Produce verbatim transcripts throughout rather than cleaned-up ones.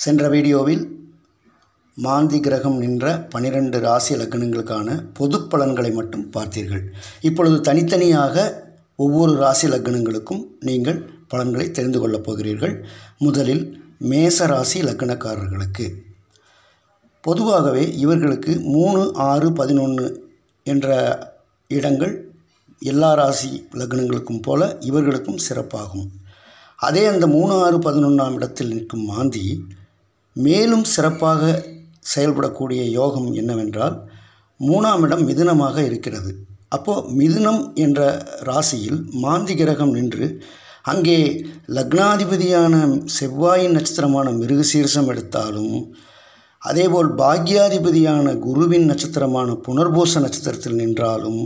சென்ற வீடியோவில் மாந்தி கிரகம் நின்ற பனிரெண்டு ராசி லக்னங்களுக்கான பொது பலன்களை மட்டும் பார்த்தீர்கள். இப்பொழுது தனித்தனியாக ஒவ்வொரு ராசி லக்னங்களுக்கும் நீங்கள் பலன்களை தெரிந்து கொள்ளப் போகிறீர்கள். முதலில் மேச ராசி லக்னக்காரர்களுக்கு பொதுவாகவே இவர்களுக்கு மூணு ஆறு பதினொன்று என்ற இடங்கள் எல்லா ராசி லக்னங்களுக்கும் போல இவர்களுக்கும் சிறப்பாகும். அதே அந்த மூணு ஆறு பதினொன்றாம் இடத்தில் நிற்கும் மாந்தி மேலும் சிறப்பாக செயல்படக்கூடிய யோகம் என்னவென்றால் மூணாம் இடம் மிதுனமாக இருக்கிறது. அப்போது மிதுனம் என்ற ராசியில் மாந்தி கிரகம் நின்று அங்கே லக்னாதிபதியான செவ்வாயின் நட்சத்திரமான மிருகசீரிஷம் எடுத்தாலும், அதேபோல் பாக்யாதிபதியான குருவின் நட்சத்திரமான புனர்பூச நட்சத்திரத்தில் நின்றாலும்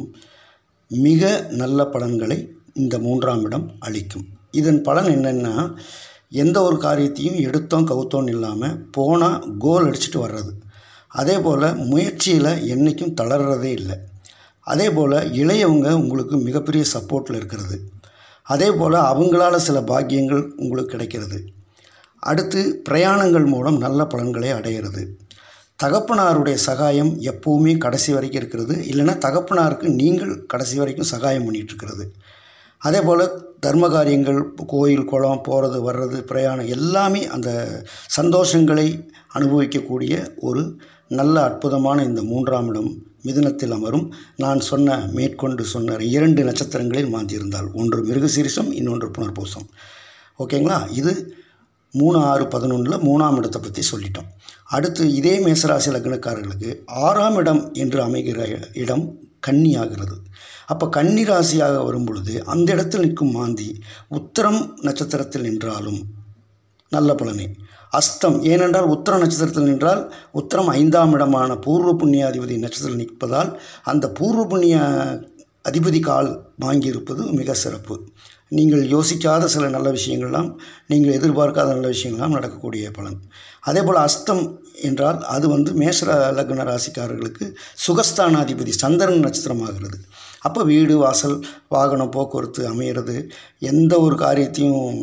மிக நல்ல பலன்களை இந்த மூன்றாம் இடம் அளிக்கும். இதன் பலன் என்னென்னா, எந்த ஒரு காரியத்தையும் எடுத்தோம் கவுத்தோன்னு இல்லாமல் போனால் கோல் அடிச்சுட்டு வர்றது. அதே போல் முயற்சியில் என்றைக்கும் தளர்றதே இல்லை. அதே போல் இளையவங்க உங்களுக்கு மிகப்பெரிய சப்போர்ட்டில் இருக்கிறது. அதே போல் அவங்களால சில பாக்கியங்கள் உங்களுக்கு கிடைக்கிறது. அடுத்து பிரயாணங்கள் மூலம் நல்ல பலன்களை அடைகிறது. தகப்பனாருடைய சகாயம் எப்போவுமே கடைசி வரைக்கும் இருக்கிறது. இல்லைன்னா தகப்பனாருக்கு நீங்கள் கடைசி வரைக்கும் சகாயம் பண்ணிகிட்ருக்கிறது. அதே போல் தர்ம காரியங்கள், கோயில் குளம் போகிறது வர்றது, பிரயாணம் எல்லாமே அந்த சந்தோஷங்களை அனுபவிக்கக்கூடிய ஒரு நல்ல அற்புதமான இந்த மூன்றாம் இடம் மிதுனத்தில் அமரும். நான் சொன்ன மேற்கொண்டு சொன்ன இரண்டு நட்சத்திரங்களில் மாந்திருந்தால், ஒன்று மிருகசீரிஷம், இன்னொன்று புனர்பூசம். ஓகேங்களா? இது மூணு ஆறு பதினொன்றில் மூணாம் இடத்தை பற்றி சொல்லிட்டோம். அடுத்து இதே மேசராசி லக்னக்காரர்களுக்கு ஆறாம் இடம் என்று அமைகிற இடம் கன்னி ஆகிறது. அப்போ கன்னி ராசியாக வரும் பொழுது அந்த இடத்தில் நிற்கும் மாந்தி உத்திரம் நட்சத்திரத்தில் நின்றாலும் நல்ல பலனே. அஸ்தம், ஏனென்றால் உத்திர நட்சத்திரத்தில் நின்றால் உத்திரம் ஐந்தாம் இடமான பூர்வ புண்ணியாதிபதி நட்சத்திரத்தில் நிற்பதால் அந்த பூர்வ புண்ணிய அதிபதி கால் வாங்கியிருப்பது மிக சிறப்பு. நீங்கள் யோசிக்காத சில நல்ல விஷயங்கள்லாம், நீங்கள் எதிர்பார்க்காத நல்ல விஷயங்கள்லாம் நடக்கக்கூடிய பலன். அதே போல் அஸ்தம் என்றால் அது வந்து மேஷ லக்ன ராசிக்காரர்களுக்கு சுகஸ்தானாதிபதி சந்திரன் நட்சத்திரமாகிறது. அப்போ வீடு வாசல் வாகனம் போக்குவரத்து அமையிறது, எந்த ஒரு காரியத்தையும்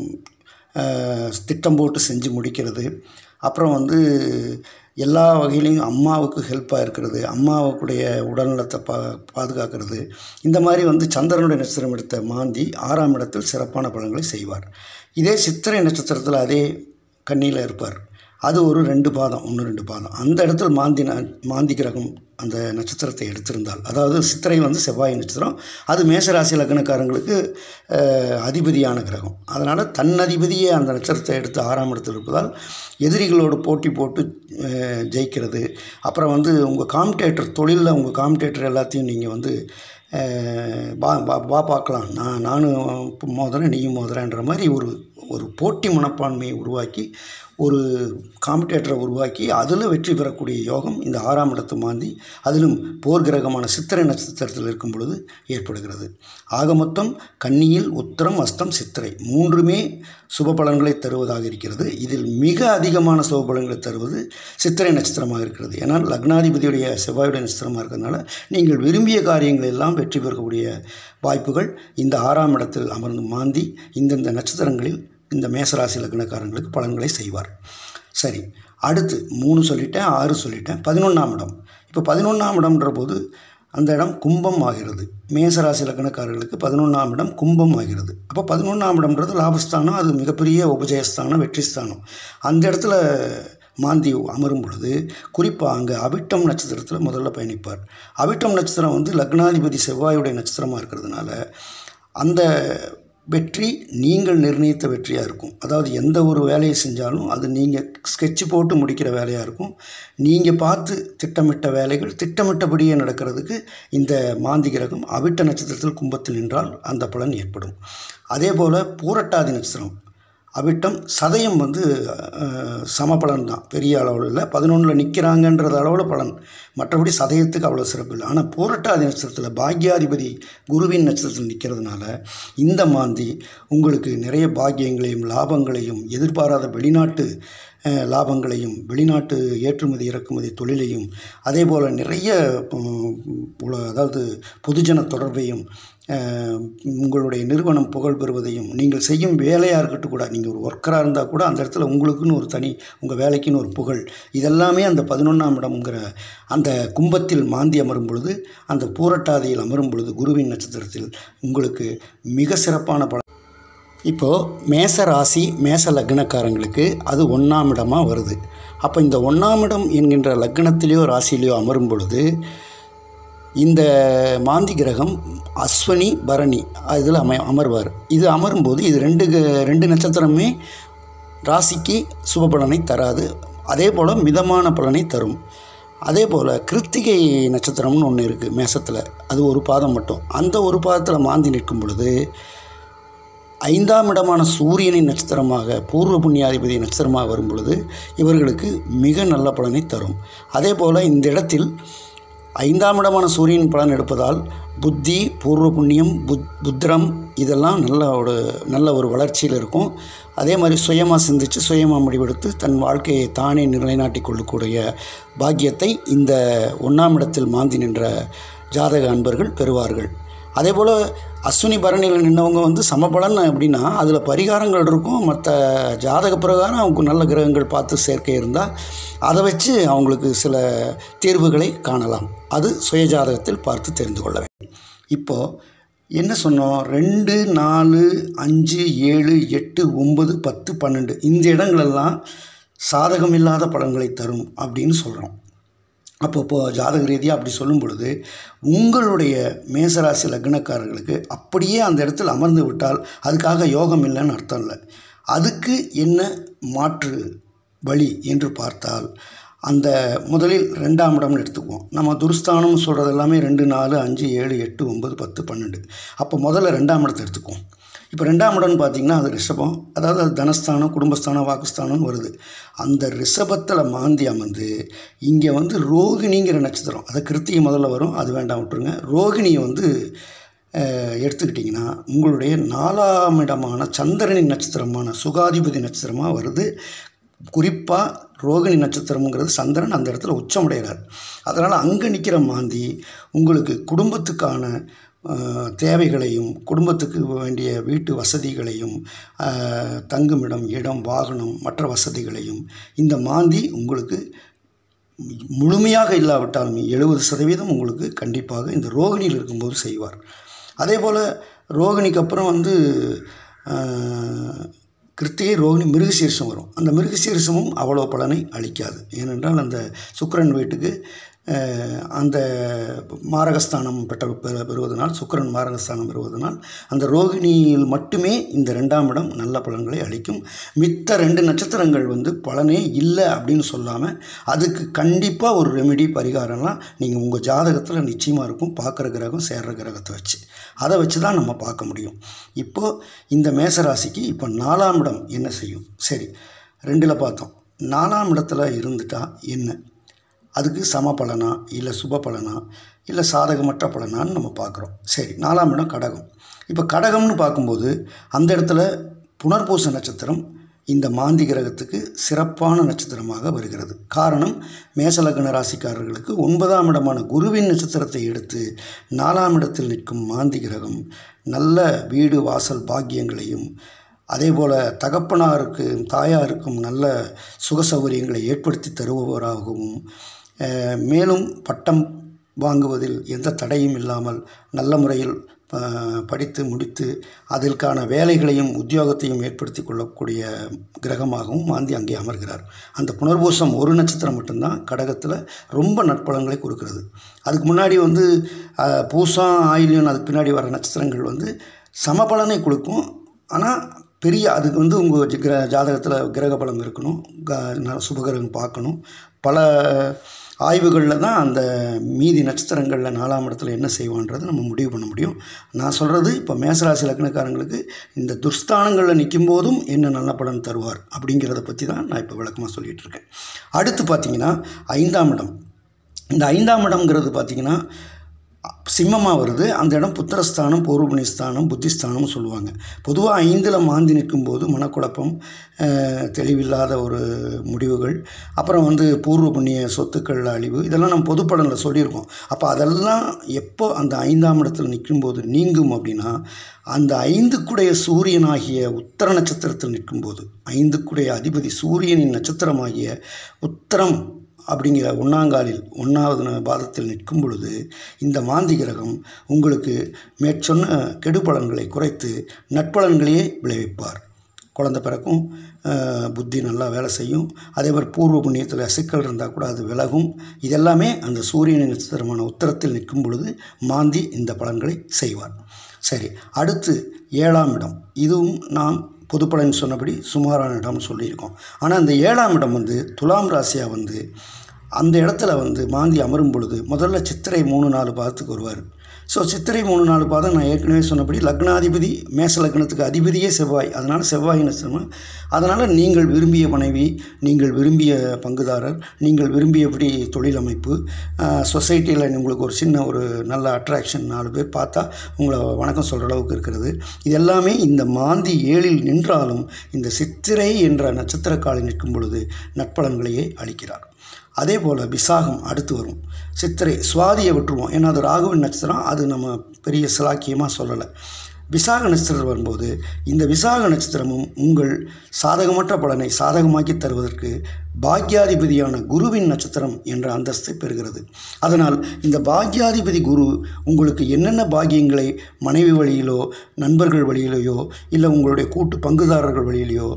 திட்டம் போட்டு செஞ்சு முடிக்கிறது, அப்புறம் வந்து எல்லா வகையிலையும் அம்மாவுக்கு ஹெல்ப்பாக இருக்கிறது, அம்மாவுக்குடைய உடல்நலத்தை பா பாதுகாக்கிறது. இந்த மாதிரி வந்து சந்திரனுடைய நட்சத்திரம் எடுத்த மாந்தி ஆறாம் இடத்தில் சிறப்பான பலன்களை செய்வார். இதே சித்திரை நட்சத்திரத்தில் அதே கன்னியில் இருப்பார். அது ஒரு ரெண்டு பாதம், ஒன்று ரெண்டு பாதம். அந்த இடத்துல மாந்தி மாந்தி கிரகம் அந்த நட்சத்திரத்தை எடுத்திருந்தால், அதாவது சித்திரை வந்து செவ்வாய் நட்சத்திரம், அது மேசராசி லக்னக்காரங்களுக்கு அதிபதியான கிரகம். அதனால் தன் அதிபதியே அந்த நட்சத்திரத்தை எடுத்து ஆறாம் இடத்தில் இருப்பதால் எதிரிகளோடு போட்டி போட்டு ஜெயிக்கிறது. அப்புறம் வந்து உங்கள் காம்படேட்டர் தொழிலில் உங்கள் காம்படேட்டர் எல்லாத்தையும் நீங்கள் வந்து வா வா பார்க்கலாம், நான் நானும் மோதுறேன் நீயும் மோதுறேன்ற மாதிரி ஒரு ஒரு போட்டி மனப்பான்மையை உருவாக்கி ஒரு காம்படேட்டரை உருவாக்கி அதில் வெற்றி பெறக்கூடிய யோகம் இந்த ஆறாம் இடத்து மாந்தி, அதிலும் போர் கிரகமான சித்திரை நட்சத்திரத்தில் இருக்கும் பொழுது ஏற்படுகிறது. ஆக மொத்தம் கன்னியில் உத்திரம் அஸ்தம் சித்திரை மூன்றுமே சுப பலன்களை தருவதாக இருக்கிறது. இதில் மிக அதிகமான சுப பலன்களை தருவது சித்திரை நட்சத்திரமாக இருக்கிறது. ஏன்னால் லக்னாதிபதியுடைய செவ்வாயுடைய நட்சத்திரமாக இருக்கிறதுனால நீங்கள் விரும்பிய காரியங்கள் எல்லாம் வெற்றி பெறக்கூடிய வாய்ப்புகள் இந்த ஆறாம் இடத்தில் அமர்ந்து மாந்தி இந்தந்த நட்சத்திரங்களில் இந்த மேசராசி லக்னக்காரங்களுக்கு பலன்களை செய்வார். சரி, அடுத்து மூணு சொல்லிட்டேன், ஆறு சொல்லிட்டேன். பதினொன்றாம் இடம். இப்போ பதினொன்றாம் இடம்ன்ற போது அந்த இடம் கும்பம் ஆகிறது. மேசராசி லக்னக்காரர்களுக்கு பதினொன்றாம் இடம் கும்பம் ஆகிறது. அப்போ பதினொன்றாம் இடம்ன்றது லாபஸ்தானம், அது மிகப்பெரிய உபஜயஸ்தானம், வெற்றி ஸ்தானம். அந்த இடத்துல மாந்தி அமரும் பொழுது குறிப்பாக அங்கே அவிட்டம் நட்சத்திரத்தில் முதல்ல பயணிப்பார். அவிட்டம் நட்சத்திரம் வந்து லக்னாதிபதி செவ்வாயுடைய நட்சத்திரமாக இருக்கிறதுனால அந்த வெற்றி நீங்கள் நிர்ணயித்த வெற்றியாக இருக்கும். அதாவது எந்த ஒரு வேலையை செஞ்சாலும் அது நீங்கள் ஸ்கெட்சு போட்டு முடிக்கிற வேலையாக இருக்கும். நீங்கள் பார்த்து திட்டமிட்ட வேலைகள் திட்டமிட்டபடியே நடக்கிறதுக்கு இந்த மாந்தி கிரகம் அவிட்ட நட்சத்திரத்தில் கும்பத்தில் நின்றால் அந்த பலன் ஏற்படும். அதே போல் பூரட்டாதி நட்சத்திரம் அவிட்டம் சதயம் வந்து சமபலன் தான், பெரிய அளவில் இல்லை. பதினொன்றில் நிற்கிறாங்கன்றது அளவில் பலன், மற்றபடி சதயத்துக்கு அவ்வளோ சிறப்பு இல்லை. ஆனால் பூரட்டாதி நட்சத்திரத்தில் பாக்யாதிபதி குருவின் நட்சத்திரத்தில் நிற்கிறதுனால இந்த மாந்தி உங்களுக்கு நிறைய பாக்கியங்களையும் லாபங்களையும் எதிர்பாராத வெளிநாட்டு லாபங்களையும், வெளிநாட்டு ஏற்றுமதி இறக்குமதி தொழிலையும், அதே போல் நிறைய அதாவது பொதுஜன தொடர்பையும், உங்களுடைய நிறுவனம் புகழ் பெறுவதையும், நீங்கள் செய்யும் வேலையாக இருக்கட்டும் கூட, நீங்கள் ஒரு ஒர்க்கராக இருந்தால் கூட அந்த இடத்துல உங்களுக்குன்னு ஒரு தனி, உங்கள் வேலைக்குன்னு ஒரு புகழ், இதெல்லாமே அந்த பதினொன்றாம் இடம்ங்கிற அந்த கும்பத்தில் மாந்தி அமரும் பொழுது, அந்த பூரட்டாதியில் அமரும் பொழுது குருவின் நட்சத்திரத்தில் உங்களுக்கு மிக சிறப்பான பலன். இப்போது மேச ராசி மேச லக்னக்காரங்களுக்கு அது ஒன்றாம் இடமாக வருது. அப்போ இந்த ஒன்றாம் இடம் என்கின்ற லக்னத்திலேயோ ராசியிலையோ அமரும் பொழுது இந்த மாந்தி கிரகம் அஸ்வினி பரணி இதில் அம அமர்வார். இது அமரும்போது இது ரெண்டு ரெண்டு நட்சத்திரமே ராசிக்கு சுப பலனை தராது, அதே போல் மிதமான பலனை தரும். அதே போல் கிருத்திகை நட்சத்திரம்னு ஒன்று இருக்குது மேசத்தில், அது ஒரு பாதம் மட்டும். அந்த ஒரு பாதத்தில் மாந்தி நிற்கும் பொழுது ஐந்தாம் இடமான சூரியனின் நட்சத்திரமாக பூர்வ புண்ணியாதிபதி நட்சத்திரமாக வரும் பொழுது இவர்களுக்கு மிக நல்ல பலனை தரும். அதே போல் இந்த இடத்தில் ஐந்தாம் இடமான சூரியன் பலன் எடுப்பதால் புத்தி, பூர்வ புண்ணியம், புத் புத்திரம் இதெல்லாம் நல்ல ஒரு நல்ல ஒரு வளர்ச்சியில் இருக்கும். அதே மாதிரி சுயமாக சிந்தித்து சுயமாக முடிவெடுத்து தன் வாழ்க்கையை தானே நிலைநாட்டி கொள்ளக்கூடிய பாக்கியத்தை இந்த ஒன்றாம் இடத்தில் மாந்தி நின்ற ஜாதக அன்பர்கள் பெறுவார்கள். அதே போல் அஸ்வினி பரணியில் நின்றவங்க வந்து சமபலன் அப்படின்னா அதில் பரிகாரங்கள் இருக்கும். மற்ற ஜாதக பிரகாரம் அவங்க நல்ல கிரகங்கள் பார்த்து சேர்க்கை இருந்தால் அதை வச்சு அவங்களுக்கு சில தீர்வுகளை காணலாம். அது சுய ஜாதகத்தில் பார்த்து தெரிந்து கொள்ள வேண்டும். இப்போது என்ன சொன்னோம், ரெண்டு நாலு அஞ்சு ஏழு எட்டு ஒம்பது பத்து பன்னெண்டு இந்த இடங்களெல்லாம் சாதகமில்லாத பலன்களை தரும் அப்படின்னு சொல்கிறோம். அப்போ இப்போது ஜாதக ரீதியாக அப்படி சொல்லும் பொழுது உங்களுடைய மேசராசி லக்னக்காரர்களுக்கு அப்படியே அந்த இடத்தில் அமர்ந்து விட்டால் அதுக்காக யோகம் இல்லைன்னு அர்த்தம் இல்லை. அதுக்கு என்ன மாற்று வழி என்று பார்த்தால் அந்த முதலில் ரெண்டாம் இடம்னு எடுத்துக்குவோம். நம்ம துர்ஸ்தானம்னு சொல்கிறது எல்லாமே ரெண்டு நாலு அஞ்சு ஏழு எட்டு ஒம்பது பத்து பன்னெண்டு. அப்போ முதல்ல ரெண்டாம் இடத்தை எடுத்துக்குவோம். இப்போ ரெண்டாம் இடம்னு பார்த்திங்கன்னா அது ரிஷபம், அதாவது அது தனஸ்தானம், குடும்பஸ்தானம், வாக்குஸ்தானம்னு வருது. அந்த ரிஷபத்தில் மாந்தி அமர்ந்து இங்கே வந்து ரோகிணிங்கிற நட்சத்திரம், அதை கிருத்திகை முதல்ல வரும், அது வேண்டாம் விட்டுருங்க. ரோகிணியை வந்து எடுத்துக்கிட்டிங்கன்னா உங்களுடைய நாலாம் இடமான சந்திரனின் நட்சத்திரமான சுகாதிபதி நட்சத்திரமாக வருது. குறிப்பாக ரோகிணி நட்சத்திரம்ங்கிறது சந்திரன் அந்த இடத்துல உச்சமடைகிறார். அதனால் அங்கே நிற்கிற மாந்தி உங்களுக்கு குடும்பத்துக்கான தேவைகளையும், குடும்பத்துக்கு வேண்டிய வீட்டு வசதிகளையும், தங்குமிடம், இடம், வாகனம், மற்ற வசதிகளையும் இந்த மாந்தி உங்களுக்கு முழுமையாக இல்லாவிட்டாலும் எழுபது சதவீதம் உங்களுக்கு கண்டிப்பாக இந்த ரோகிணியில் இருக்கும்போது செய்வார். அதே போல் ரோகிணிக்கு அப்புறம் வந்து கிருத்திகை, ரோகிணி, மிருகசீரிஷம் வரும். அந்த மிருகசீரிஷமும் அவ்வளோ பலனை அளிக்காது. ஏனென்றால் அந்த சுக்கிரன் வீட்டுக்கு அந்த மாரகஸ்தானம் பெற்ற பெறுவதனால், சுக்கிரன் மாரகஸ்தானம் பெறுவதனால் அந்த ரோகிணியில் மட்டுமே இந்த ரெண்டாம் இடம் நல்ல பலன்களை அளிக்கும். மித்த ரெண்டு நட்சத்திரங்கள் வந்து பலனே இல்லை அப்படின்னு சொல்லாமல் அதுக்கு கண்டிப்பாக ஒரு ரெமெடி, பரிகாரம்லாம் நீங்கள் உங்கள் ஜாதகத்தில் நிச்சயமாக இருக்கும். பார்க்குற கிரகம் சேர்ற கிரகத்தை வச்சு அதை வச்சு தான் நம்ம பார்க்க முடியும். இப்போது இந்த மேசராசிக்கு இப்போ நாலாம் இடம் என்ன செய்யும்? சரி, ரெண்டில் பார்த்தோம். நாலாம் இடத்துல இருந்துட்டால் என்ன, அதுக்கு சம பலனா இல்லை சுப பலனா இல்லை சாதகமற்ற பலனான்னு நம்ம பார்க்குறோம். சரி, நாலாம் இடம் கடகம். இப்போ கடகம்னு பார்க்கும்போது அந்த இடத்துல புனர்பூச நட்சத்திரம் இந்த மாந்தி கிரகத்துக்கு சிறப்பான நட்சத்திரமாக வருகிறது. காரணம், மேசலக்ன ராசிக்காரர்களுக்கு ஒன்பதாம் இடமான குருவின் நட்சத்திரத்தை எடுத்து நாலாம் இடத்தில் நிற்கும் மாந்தி கிரகம் நல்ல வீடு வாசல் பாக்கியங்களையும், அதே போல் தகப்பனாருக்கும் தாயாருக்கும் நல்ல சுக சௌகரியங்களை ஏற்படுத்தி தருபவராகவும், மேலும் பட்டம் வாங்குவதில் எந்த தடையும் இல்லாமல் நல்ல முறையில் படித்து முடித்து அதற்கான வேலைகளையும் உத்தியோகத்தையும் ஏற்படுத்தி கொள்ளக்கூடிய கிரகமாகவும் மாந்தி அங்கே அமர்கிறார். அந்த புனர்பூசம் ஒரு நட்சத்திரம் மட்டும்தான் கடகத்தில் ரொம்ப நற்பலன்களை கொடுக்கிறது. அதுக்கு முன்னாடி வந்து பூசம், ஆயில்யம், அதுக்கு பின்னாடி வர நட்சத்திரங்கள் வந்து சமபலனை கொடுக்கும். ஆனால் பெரிய அதுக்கு வந்து உங்கள் கிர ஜாதகத்தில் கிரக பலம் இருக்கணும், சுபகிரகம் பார்க்கணும். பல ஆய்வுகளில் தான் அந்த மீதி நட்சத்திரங்களில் நாலாம் இடத்துல என்ன செய்வான்றதை நம்ம முடிவு பண்ண முடியும். நான் சொல்கிறது இப்போ மேசராசி லக்னக்காரங்களுக்கு இந்த துர்ஸ்தானங்களில் நிற்கும் போதும் என்ன நல்ல பலன் தருவார் அப்படிங்கிறத பற்றி தான் நான் இப்போ விளக்கமாக சொல்லிகிட்டு இருக்கேன். அடுத்து பார்த்திங்கன்னா ஐந்தாம் இடம். இந்த ஐந்தாம் இடம்ங்கிறது பார்த்திங்கன்னா சிம்மமாக வருது. அந்த இடம் புத்திரஸ்தானம், பூர்வபுண்ணியஸ்தானம், புத்திஸ்தானம்னு சொல்லுவாங்க. பொதுவாக ஐந்தில் மாந்தி நிற்கும்போது மனக்குழப்பம், தெளிவில்லாத ஒரு முடிவுகள், அப்புறம் வந்து பூர்வ புண்ணிய சொத்துக்கள் அழிவு, இதெல்லாம் நம்ம பொதுப்படனில் சொல்லியிருக்கோம். அப்போ அதெல்லாம் எப்போ அந்த ஐந்தாம் இடத்தில் நிற்கும்போது நீங்கும் அப்படின்னா, அந்த ஐந்துக்குடைய சூரியனாகிய உத்தர நட்சத்திரத்தில் நிற்கும்போது, ஐந்துக்குடைய அதிபதி சூரியனின் நட்சத்திரமாகிய உத்தரம் அப்படிங்கிற ஒன்றாங்காலில் ஒன்றாவது பாதத்தில் நிற்கும் பொழுது இந்த மாந்தி கிரகம் உங்களுக்கு மேற்சொன்ன கெடு பலன்களை குறைத்து நட்பலன்களையே விளைவிப்பார். குழந்தை பிறக்கும், புத்தி நல்லா வேலை செய்யும், அதே மாதிரி பூர்வ புண்ணியத்தில் சிக்கல் இருந்தால் கூட அது விலகும். இதெல்லாமே அந்த சூரியனின் நட்சத்திரமான உத்தரத்தில் நிற்கும் பொழுது மாந்தி இந்த பலன்களை செய்வார். சரி, அடுத்து ஏழாம் இடம். இதுவும் நாம் பொதுப்பலன் சொன்னபடி சுமாரான இடம்னு சொல்லியிருக்கோம். ஆனால் அந்த ஏழாம் இடம் வந்து துலாம் ராசியாக வந்து அந்த இடத்துல வந்து மாந்தி அமரும் பொழுது முதல்ல சித்திரை மூணு நாலு பாதத்துக்கு வருவார். ஸோ சித்திரை மூணு நாலு பாதம் நான் ஏற்கனவே சொன்னபடி லக்னாதிபதி மேச லக்னத்துக்கு அதிபதியே செவ்வாய், அதனால் செவ்வாய் நட்சத்திரம். அதனால் நீங்கள் விரும்பிய மனைவி, நீங்கள் விரும்பிய பங்குதாரர், நீங்கள் விரும்பியபடி தொழில் அமைப்பு, சொசைட்டியில் உங்களுக்கு ஒரு சின்ன ஒரு நல்ல அட்ராக்ஷன், நாலு பேர் பார்த்தா உங்களை வணக்கம் சொல்கிற அளவுக்கு இருக்கிறது. இது எல்லாமே இந்த மாந்தி ஏழில் நின்றாலும் இந்த சித்திரை என்ற நட்சத்திர காலில் நிற்கும் பொழுது நட்பலன்களையே அளிக்கிறார். அதே போல் விசாகம் அடுத்து வரும். சித்திரை சுவாதியை விட்டுருவோம், ஏன்னா அது ராகுவின் நட்சத்திரம், அது நம்ம பெரிய சிலாக்கியமாக சொல்லலை. விசாக நட்சத்திரம் வரும்போது இந்த விசாக நட்சத்திரமும் உங்கள் சாதகமற்ற பலனை சாதகமாக்கி தருவதற்கு பாக்யாதிபதியான குருவின் நட்சத்திரம் என்ற அந்தஸ்தை பெறுகிறது. அதனால் இந்த பாக்யாதிபதி குரு உங்களுக்கு என்னென்ன பாக்கியங்களை மனைவி வழியிலோ, நண்பர்கள் வழியிலையோ, இல்லை உங்களுடைய கூட்டு பங்குதாரர்கள் வழியிலையோ,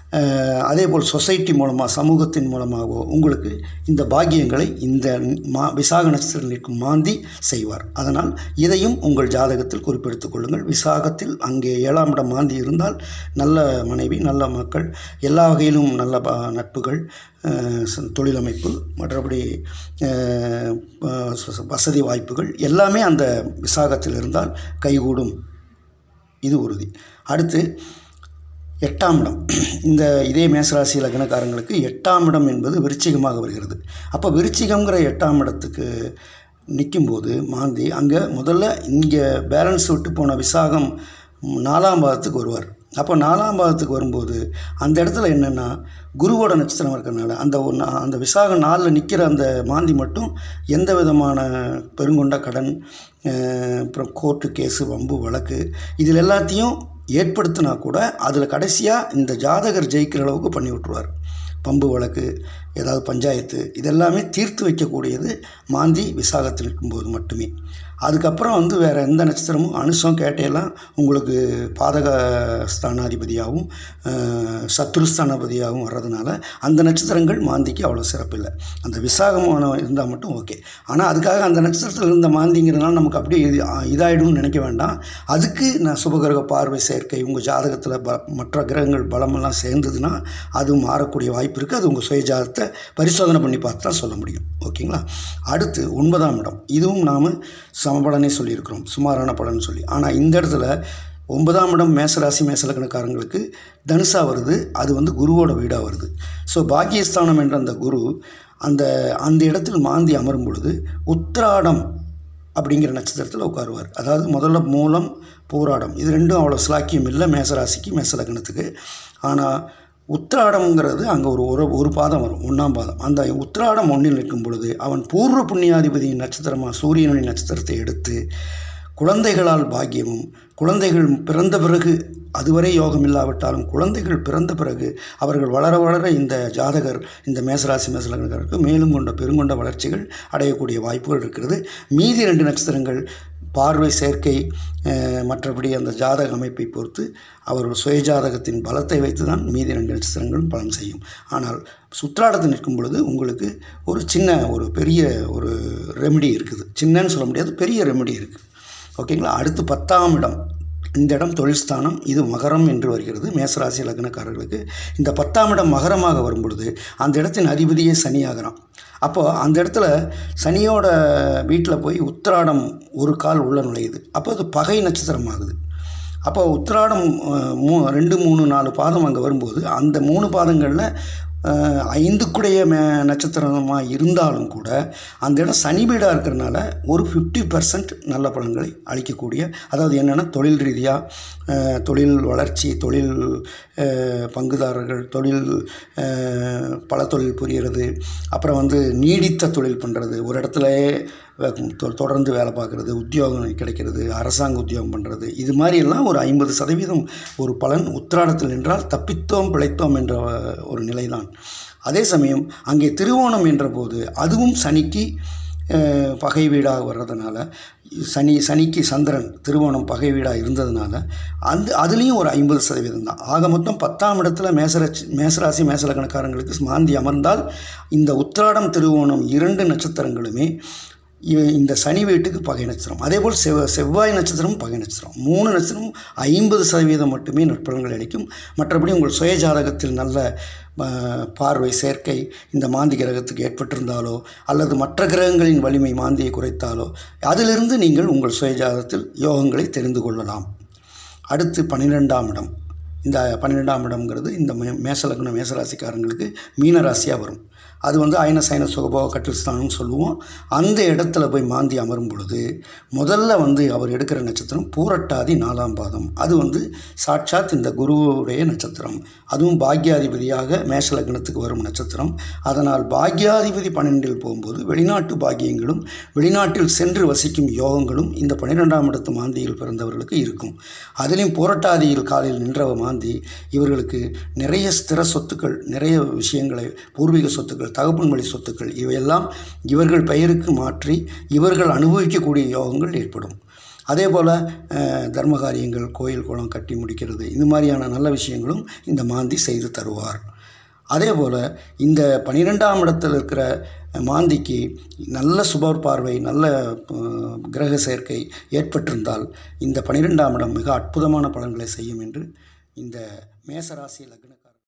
அதே போல் சொசைட்டி மூலமாக, சமூகத்தின் மூலமாகவோ உங்களுக்கு இந்த பாக்கியங்களை இந்த மா விசாக நட்சத்திரம் நிற்கும் மாந்தி செய்வார். அதனால் இதையும் உங்கள் ஜாதகத்தில் குறிப்பெடுத்துக் கொள்ளுங்கள். விசாகத்தில் அங்கே ஏழாம் இடம் மாந்தி இருந்தால் நல்ல மனைவி, நல்ல மக்கள், எல்லா வகையிலும் நல்ல நட்புகள், தொழிலமைப்பு, மற்றபடி வசதி வாய்ப்புகள் எல்லாமே அந்த விசாகத்தில் இருந்தால் கைகூடும், இது உறுதி. அடுத்து எட்டாம் இடம். இந்த இதே மேசராசி லக்னக்காரங்களுக்கு எட்டாம் இடம் என்பது விருச்சிகமாக வருகிறது. அப்போ விருச்சிகம்ங்கிற எட்டாம் இடத்துக்கு நிற்கும்போது மாந்தி அங்கே முதல்ல இங்கே பேலன்ஸ் விட்டு போன விசாகம் நாலாம் பாதத்துக்கு வருவார். அப்போ நாலாம் பாதத்துக்கு வரும்போது அந்த இடத்துல என்னென்னா குருவோட நட்சத்திரம் இருக்கிறதுனால அந்த அந்த விசாகம் நாளில் நிற்கிற அந்த மாந்தி மட்டும் எந்த விதமான பெருங்கொண்ட கடன், அப்புறம் கோர்ட்டு கேஸு, வம்பு வழக்கு, இதில் எல்லாத்தையும் ஏற்படுத்தினா கூட அதில் கடைசியாக இந்த ஜாதகர் ஜெயிக்கிற அளவுக்கு பண்ணி விட்ருவார். பம்பு வழக்கு, ஏதாவது பஞ்சாயத்து, இதெல்லாமே தீர்த்து வைக்கக்கூடியது மாந்தி விசாகத்தில் இருக்கும்போது மட்டுமே. அதுக்கப்புறம் வந்து வேறு எந்த நட்சத்திரமும் அனுசம் கேட்டையெல்லாம் உங்களுக்கு பாதக ஸ்தானாதிபதியாகவும் சத்ருஸ்தானாதிபதியாகவும் வர்றதுனால அந்த நட்சத்திரங்கள் மாந்திக்கு அவ்வளோ சிறப்பில்லை. அந்த விசாகமான இருந்தால் மட்டும் ஓகே. ஆனால் அதுக்காக அந்த நட்சத்திரத்தில் இருந்த மாந்திங்கிறதுனால நமக்கு அப்படியே இது இதாகிடும்னு நினைக்க வேண்டாம். அதுக்கு நான் சுபகிரக பார்வை சேர்க்கை, உங்கள் ஜாதகத்தில் ப மற்ற கிரகங்கள் பலமெல்லாம் சேர்ந்ததுன்னா அது மாறக்கூடிய வாய்ப்பு இருக்குது. அது உங்கள் சுய ஜாதகத்தை பரிசோதனை பண்ணி பார்த்து தான் சொல்ல முடியும். ஓகேங்களா? அடுத்து ஒன்பதாம் இடம். இதுவும் நாம் சமபலனே சொல்லியிருக்கிறோம், சுமாரான பலன் சொல்லி. ஆனால் இந்த இடத்துல ஒன்பதாம் இடம் மேசராசி மேசலக்கணக்காரங்களுக்கு தனுசாக வருது. அது வந்து குருவோட வீடாக வருது. ஸோ பாக்கியஸ்தானம் என்ற அந்த குரு அந்த அந்த இடத்தில் மாந்தி அமரும் பொழுது உத்திராடம் அப்படிங்கிற நட்சத்திரத்தில் உட்காருவார். அதாவது முதல்ல மூலம், பூராடம், இது ரெண்டும் அவ்வளோ சிலாக்கியம் இல்லை மேசராசிக்கு மேசலக்கணத்துக்கு. ஆனால் உத்திராடம்ங்கிறது அங்கே ஒரு ஒரு ஒரு பாதம் வரும், ஒன்றாம் பாதம். அந்த உத்திராடம் ஒன்றில் நிற்கும் பொழுது அவன் பூர்வ புண்ணியாதிபதியின் நட்சத்திரமாக சூரியனின் நட்சத்திரத்தை எடுத்து குழந்தைகளால் பாக்கியமும், குழந்தைகள் பிறந்த பிறகு அதுவரை யோகம் இல்லாவிட்டாலும் குழந்தைகள் பிறந்த பிறகு அவர்கள் வளர வளர இந்த ஜாதகர், இந்த மேசராசி மேசலக்கணக்காரருக்கு மேலும் கொண்ட பெருங்கொண்ட வளர்ச்சிகள் அடையக்கூடிய வாய்ப்புகள் இருக்கிறது. மீதி ரெண்டு நட்சத்திரங்கள் பார்வை சேர்க்கை, மற்றபடி அந்த ஜாதக அமைப்பை பொறுத்து அவர்கள் சுயஜாதகத்தின் பலத்தை வைத்து தான் மீதி ரெண்டு நட்சத்திரங்களும் பலன் செய்யும். ஆனால் சுற்றாடத்தில் நிற்கும் பொழுது உங்களுக்கு ஒரு சின்ன ஒரு பெரிய ஒரு ரெமெடி இருக்குது. சின்னன்னு சொல்ல முடியாது, பெரிய ரெமெடி இருக்குது. ஓகேங்களா? அடுத்து பத்தாம் இடம். இந்த இடம் தொழில் ஸ்தானம். இது மகரம் என்று வருகிறது மேசராசி லக்னக்காரர்களுக்கு. இந்த பத்தாம் இடம் மகரமாக வரும் பொழுது அந்த இடத்தின் அதிபதியே சனியாகிறான். அப்போது அந்த இடத்துல சனியோட வீட்டில் போய் உத்திராடம் ஒரு கால் உள்ள நுழையுது. அப்போ அது பகை நட்சத்திரம் ஆகுது. அப்போ உத்திராடம் மூ ரெண்டு மூணு நாலு பாதம் அங்கே வரும்போது அந்த மூணு பாதங்களில் ஐந்துக்குடைய மே நட்சத்திரமாக இருந்தாலும் கூட அந்த இடம் சனி வீடாக இருக்கிறனால ஒரு ஃபிஃப்டி பர்சன்ட் நல்ல பலன்களை அளிக்கக்கூடிய, அதாவது என்னென்னா தொழில் ரீதியாக தொழில் வளர்ச்சி, தொழில் பங்குதாரர்கள், தொழில் பல தொழில் புரிகிறது, அப்புறம் வந்து நீடித்த தொழில் பண்ணுறது, ஒரு இடத்துலையே தொடர்ந்து வேலை பார்க்குறது, உத்தியோகம் கிடைக்கிறது, அரசாங்க உத்தியோகம் பண்ணுறது, இது மாதிரியெல்லாம் ஒரு ஐம்பது சதவீதம் ஒரு பலன் உத்திராடத்தில் நின்றால் தப்பித்தோம் பிழைத்தோம் என்ற ஒரு நிலைதான். அதே சமயம் அங்கே திருவோணம் என்ற போது அதுவும் சனிக்கு பகை வீடாக வர்றதுனால, சனி சனிக்கு சந்திரன் திருவோணம் பகை வீடாக இருந்ததுனால அந்த அதுலேயும் ஒரு ஐம்பது சதவீதம் தான். ஆக மொத்தம் பத்தாம் இடத்துல மேசராசி மேசராசி மேசலக்கணக்காரங்களுக்கு மாந்தி அமர்ந்தால் இந்த உத்திராடம் திருவோணம் இரண்டு நட்சத்திரங்களுமே இந்த சனி வீட்டுக்கு பகை நட்சத்திரம். அதேபோல் செவ் செவ்வாய் நட்சத்திரமும் பகை நட்சத்திரம். மூணு நட்சத்திரம் ஐம்பது சதவீதம் மட்டுமே நற்பலன்கள் அளிக்கும். மற்றபடி உங்கள் சுய ஜாதகத்தில் நல்ல பார்வை சேர்க்கை இந்த மாந்தி கிரகத்துக்கு ஏற்பட்டிருந்தாலோ அல்லது மற்ற கிரகங்களின் வலிமை மாந்தியை குறைத்தாலோ அதிலிருந்து நீங்கள் உங்கள் சுய ஜாதகத்தில் யோகங்களை தெரிந்து கொள்ளலாம். அடுத்து பன்னிரெண்டாம் இடம். இந்த பன்னிரெண்டாம் இடம்ங்கிறது இந்த மே மேசலக்ன மேசராசிக்காரங்களுக்கு மீனராசியாக வரும். அது வந்து அயன சயன சுகபோக கட்டில்ஸ்தானம்னு சொல்லுவோம். அந்த இடத்துல போய் மாந்தி அமரும் பொழுது முதல்ல வந்து அவர் எடுக்கிற நட்சத்திரம் பூரட்டாதி நாலாம் பாதம். அது வந்து சாட்சாத் இந்த குருவுடைய நட்சத்திரம். அதுவும் பாக்யாதிபதியாக மேஷலக்னத்துக்கு வரும் நட்சத்திரம். அதனால் பாக்யாதிபதி பன்னெண்டில் போகும்போது வெளிநாட்டு பாக்கியங்களும் வெளிநாட்டில் சென்று வசிக்கும் யோகங்களும் இந்த பன்னிரெண்டாம் இடத்து மாந்தியில் பிறந்தவர்களுக்கு இருக்கும். அதிலையும் பூரட்டாதியில் காலையில் நின்ற மாந்தி இவர்களுக்கு நிறைய ஸ்திர சொத்துக்கள், நிறைய விஷயங்களை, பூர்வீக சொத்துக்கள், தகப்பன் வழி சொத்துக்கள் இவையெல்லாம் இவர்கள் பெயருக்கு மாற்றி இவர்கள் அனுபவிக்கக்கூடிய யோகங்கள் ஏற்படும். அதே போல் தர்ம காரியங்கள், கோயில் குளம் கட்டி முடிக்கிறது, இது மாதிரியான நல்ல விஷயங்களும் இந்த மாந்தி செய்து தருவார். அதே போல் இந்த பன்னிரெண்டாம் இடத்தில் இருக்கிற மாந்திக்கு நல்ல சுபர் பார்வை, நல்ல கிரக சேர்க்கை ஏற்பட்டிருந்தால் இந்த பன்னிரெண்டாம் இடம் மிக அற்புதமான பலன்களை செய்யும் என்று இந்த மேசராசி லக்ன